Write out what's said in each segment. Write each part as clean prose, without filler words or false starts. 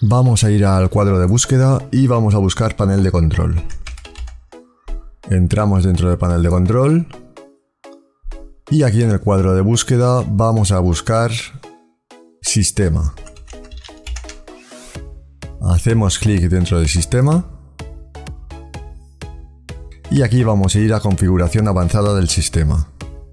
Vamos a ir al cuadro de búsqueda y vamos a buscar panel de control. Entramos dentro del panel de control y aquí en el cuadro de búsqueda vamos a buscar sistema. Hacemos clic dentro del sistema y aquí vamos a ir a configuración avanzada del sistema.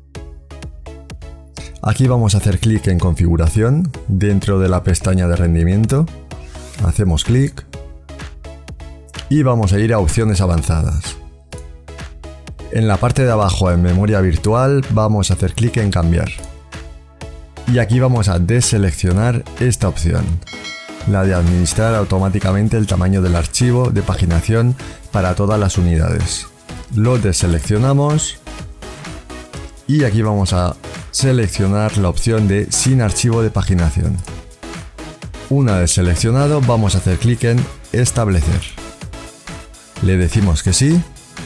Aquí vamos a hacer clic en configuración dentro de la pestaña de rendimiento. Hacemos clic y vamos a ir a opciones avanzadas. En la parte de abajo en memoria virtual vamos a hacer clic en cambiar. Y aquí vamos a deseleccionar esta opción, la de administrar automáticamente el tamaño del archivo de paginación para todas las unidades. Lo deseleccionamos y aquí vamos a seleccionar la opción de sin archivo de paginación. Una vez seleccionado vamos a hacer clic en establecer. Le decimos que sí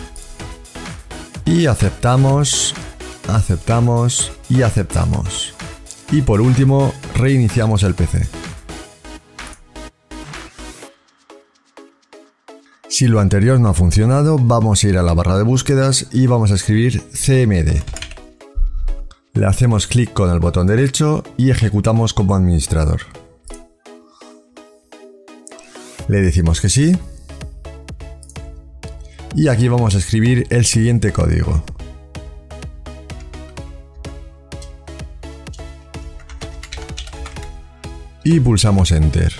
y aceptamos, aceptamos y aceptamos. Y por último reiniciamos el PC. Si lo anterior no ha funcionado, vamos a ir a la barra de búsquedas y vamos a escribir CMD. Le hacemos clic con el botón derecho y ejecutamos como administrador. Le decimos que sí. Y aquí vamos a escribir el siguiente código. Y pulsamos Enter.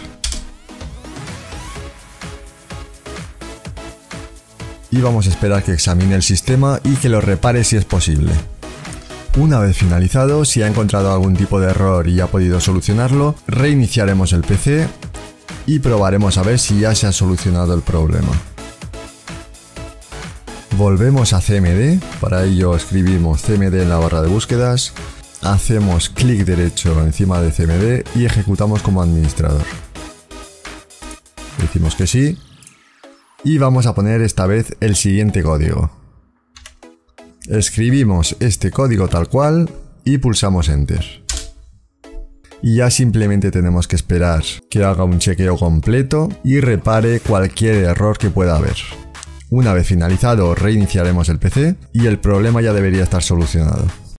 Y vamos a esperar que examine el sistema y que lo repare si es posible. Una vez finalizado, si ha encontrado algún tipo de error y ha podido solucionarlo, reiniciaremos el PC y probaremos a ver si ya se ha solucionado el problema. Volvemos a CMD, para ello escribimos CMD en la barra de búsquedas, hacemos clic derecho encima de CMD y ejecutamos como administrador. Decimos que sí y vamos a poner esta vez el siguiente código. Escribimos este código tal cual y pulsamos Enter. Y ya simplemente tenemos que esperar que haga un chequeo completo y repare cualquier error que pueda haber. Una vez finalizado, reiniciaremos el PC y el problema ya debería estar solucionado.